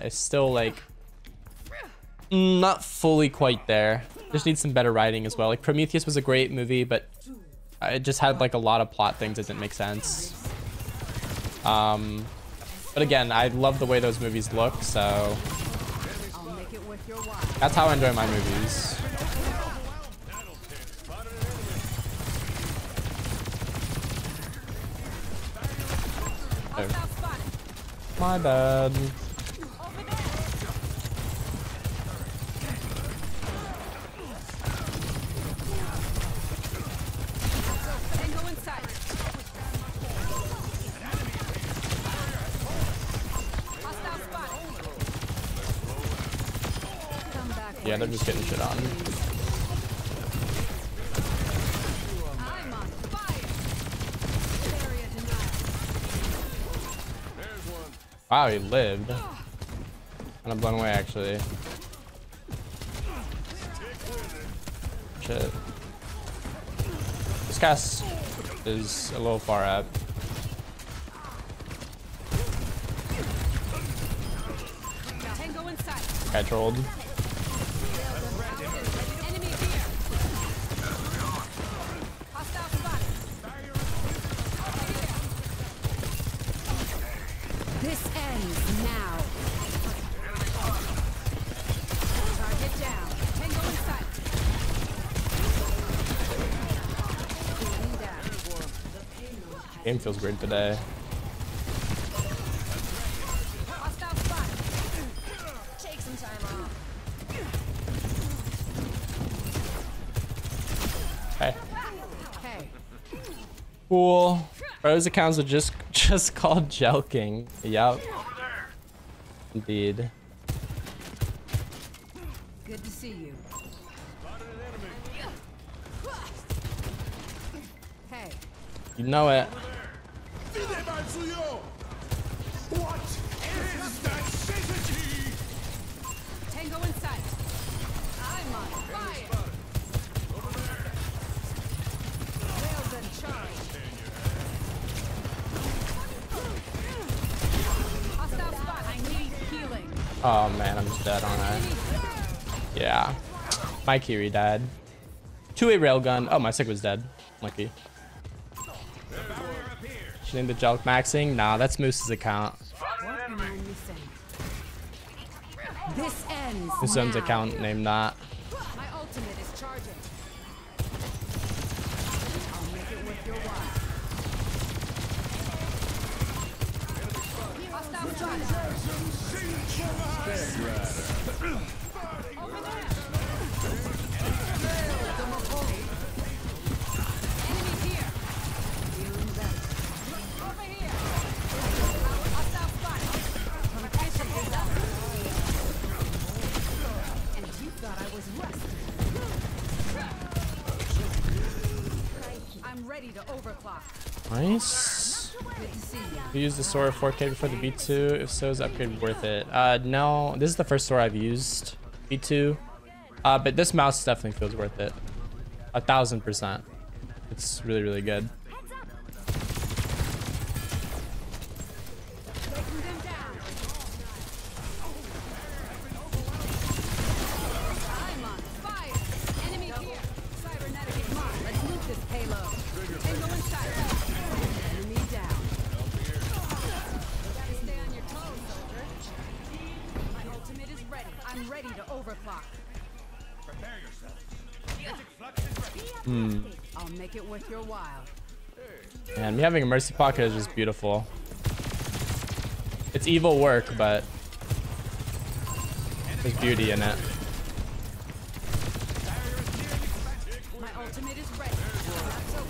It's still like not fully quite there. Just needs some better writing as well. Like Prometheus was a great movie, but it just had like a lot of plot things that didn't make sense. But again, I love the way those movies look, so that's how I enjoy my movies. Oh. My bad. Yeah, they're just getting shit on. Wow, he lived. And I'm blown away, actually. Shit. This cast is a little far up. I trolled. This ends now. Target down. Tango in sight. Game feels weird today. Hostile spot. Take some time off. Hey. Hey. Cool. Those accounts are just called jelking. Yep. Indeed. Good to see you. Hey. You know it. What is that synergy? Tango in sight. I'm on fire. Railgun charge. Hostile spot. I need healing. Oh man, I'm just dead, aren't I? Yeah. My Kiri died. 2A railgun. Oh, my Sig was dead. Lucky. She named the jelk maxing? Nah, that's Moose's account. This ends His son's now. account named that. My ultimate is charging. I'll make it worth your while. Hostile shot. Over there. Enemy here. Feeling better. Over here. Hostile spot. Competition is up. And you thought I was rusty. I'm ready to overclock. Nice. Good to see you. You used the Sora 4K before the B2? If so, is the upgrade worth it? No. This is the first Sora I've used. B2. But this mouse definitely feels worth it. 1000%. It's really, really good. Breaking them down. I'm on fire. Enemy here. Cybernetic is mine. Let's loot this payload. Tango inside. Enemy down. Gotta stay on your toes, soldier. My ultimate is ready. I'm ready to overclock. Prepare yourself. Magic flux is ready. I'll make it worth your while. Man, me having a Mercy Pocket is just beautiful. It's evil work, but there's beauty in it. My ultimate is ready. Not so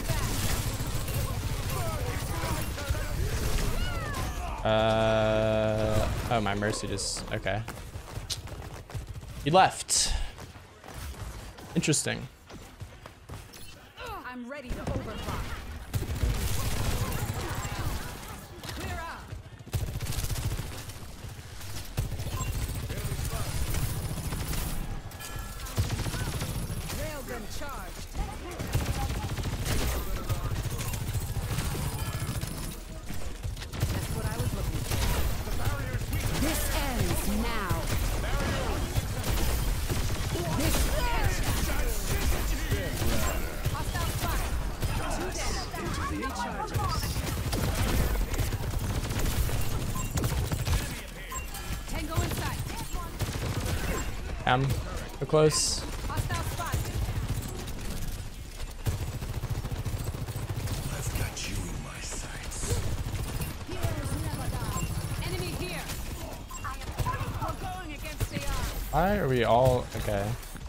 fast. Oh, my Mercy just... Okay. He left. Interesting. I'm ready to overclock. Clear out. Railgun charged. That's what I was looking for. This ends now. So close. Hostile spot. I've got you in my sights. Enemy here. We're going against the odds. Why are we all okay?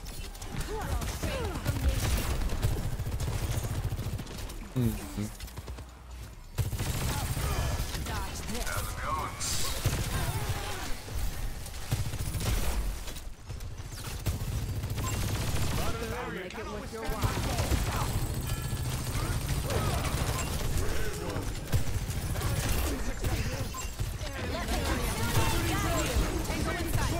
Dodge this. Make it with your wand. Tango inside.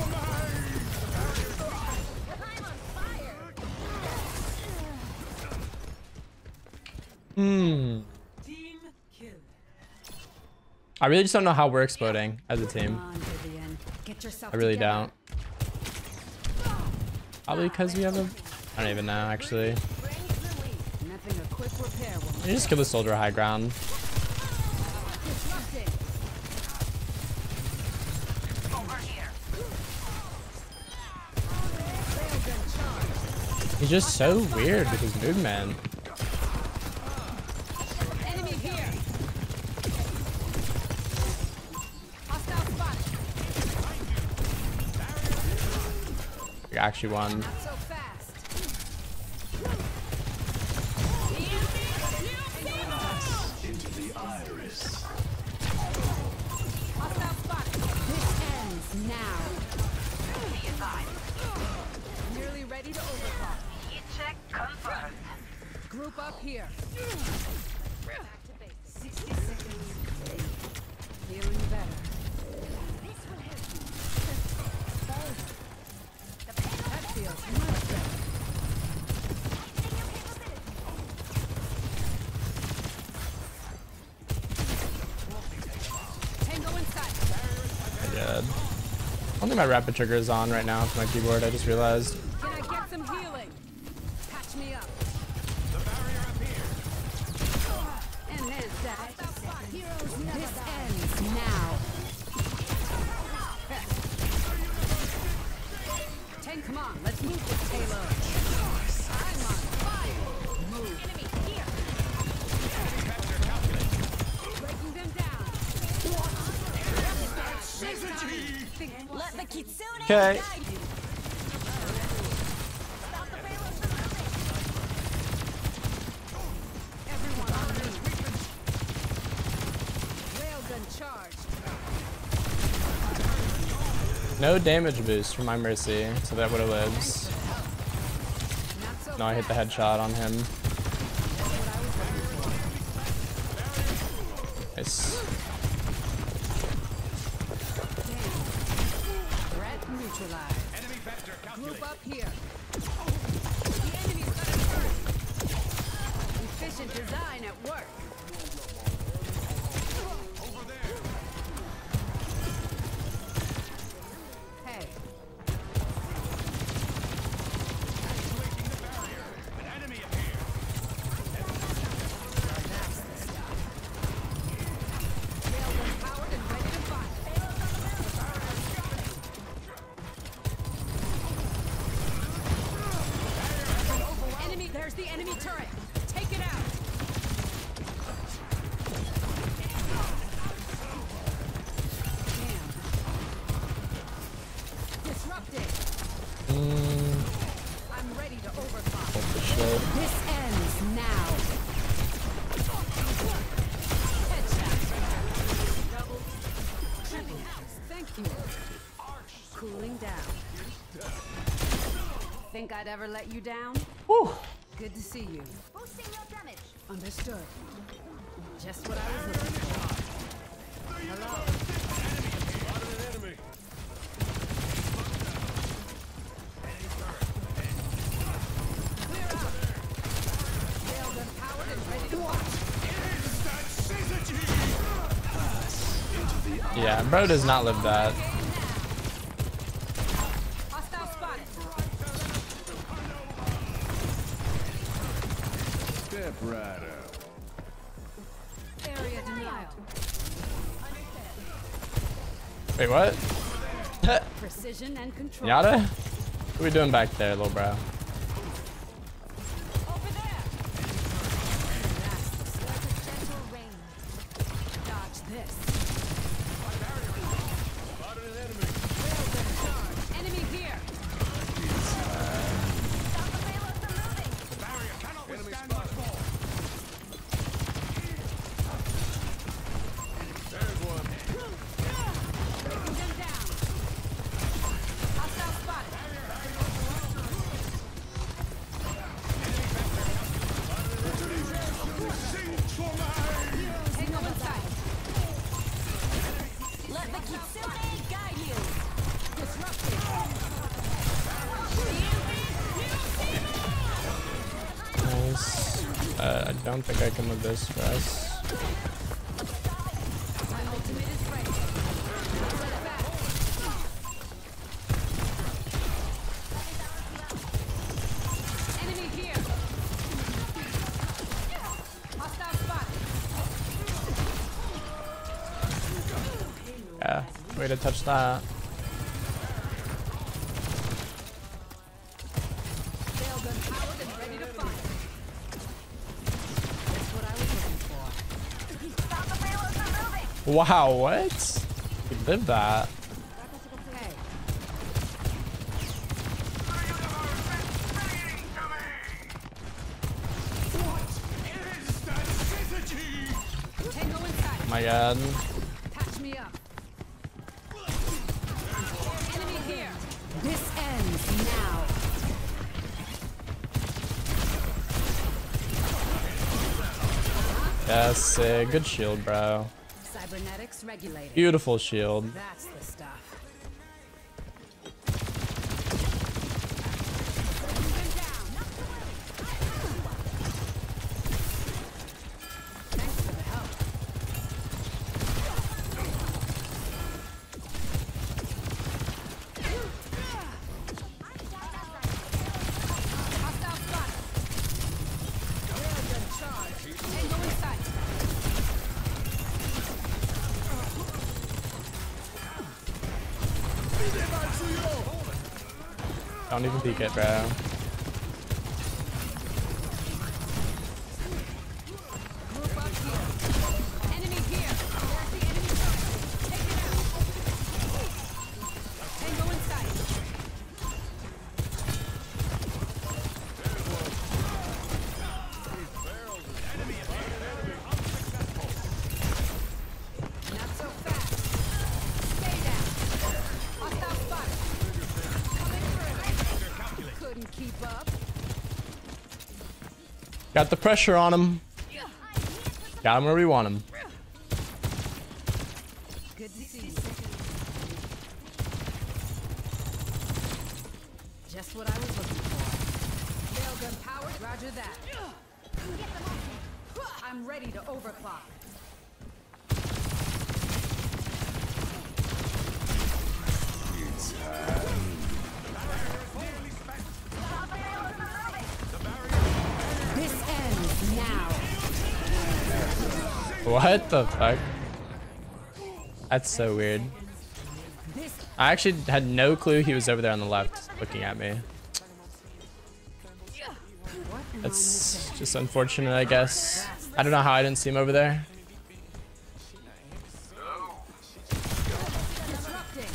I really just don't know how we're exploding as a team. Come on, Vivian. Get yourself I really together. don't. Probably because we have a... I don't even know, actually. Nothing a quick repair will You just kill the soldier high ground. disrupt it. He's just so weird with his movement. Enemy here. Hostile spot. We actually won. Not so fast. Into the iris. Hostile spot. This ends now. Nearly ready to overclock. Check confirmed. Group up here. 60 seconds. Feeling better. That feels much better. Tango inside. Good. I don't think my rapid trigger is on right now for my keyboard. I just realized. Can I get some healing? Patch me up. The barrier up here. And there's that. This ends now. Tank, come on, let's move this payload. I'm on fire. Move. Enemy here. Breaking them down. Let the kitsune Okay. guide you. Everyone on me. Railgun charged. No damage boost from my Mercy, so that would have lives. Not so No, I hit the headshot on him. Nice. Threat neutralized. Enemy vector calculated. Group up here. The enemy's got a turret. Efficient design at work. Over there. Hey, Activating the barrier. An enemy up here. that's the stuff. Railgun powered and ready to fire. Enemy, there's the enemy turret. Take it out. Damn. Disrupted. I'm ready to overclock. Shit. This ends now. Headshot. Double. Thank you. Cooling down. Think I'd ever let you down? Whew. Good to see you. Boosting your damage. Understood. Just what I was looking for. Hello. Spotted an enemy. Clear out. Railgun powered and ready to watch. That syzygy. Yeah, bro does not live that. Hostile spotted. Step right up. Area denial. Wait, what? Precision and control. Yada? What are we doing back there, little bro? Over there. That's the gentle rain. Dodge this. Spotted an enemy. Railgun charge. Enemy here. Stop the payload from moving. The barrier cannot withstand much more. There's one. Breaking them down. Hostile spotted. Tango in sight. Let the Kitsune guide you. Disrupted. Nice. I don't think I can move this for us. My ultimate is ready. Set back. Enemy here. Hostile spotted. Yeah. Way to touch that. Railgun powered and ready to fire. That's what I was looking for. Stop the payload from moving. Wow, what? We lived that. Hey, Instant synergy. Tango inside. Oh my god. Patch me up. Enemy here. This ends now. Yes, good shield, bro. Cybernetics regulated. Beautiful shield. That's the stuff. Moving down. Thanks for the help. Hostile spotted. Railgun charge. Tango in sight. Don't even peek it, bro. Group up here. Enemy here. There's the enemy target. Take it out. Tango in sight. Not so fast. Stay down. Hostile spotted. Coming through. Couldn't keep up. Got the pressure on him. Got him where we want him. Good to see you. Just what I was looking for. Railgun powered. Roger that. I'm ready to overclock. Stop the payload from moving. This ends now. What the fuck? That's so weird. This I actually had no clue he was over there on the left looking at me. That's just unfortunate, I guess. I don't know how I didn't see him over there. disrupting.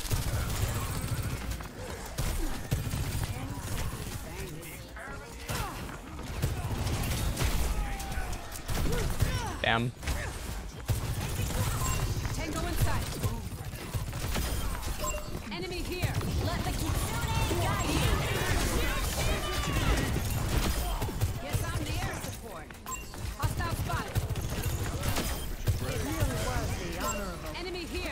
Damn. Tango in sight. Enemy here. Let the Kitsune guide you. Guess I'm the air support. Hostile spotted. It really was the honorable. Enemy here.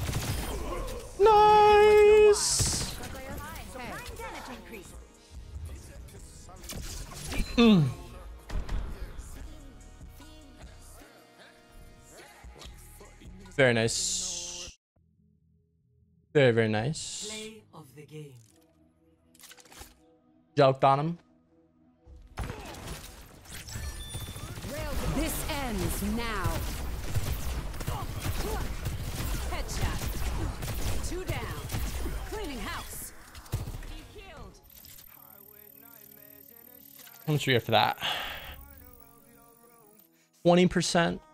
Nice. Hey, Damage increase. Very nice. Very, very nice. Play of the game. Joked on him. railgun. This ends now. Headshot. 2 down. Cleaning house. Be healed. How much do we get for that? 20%.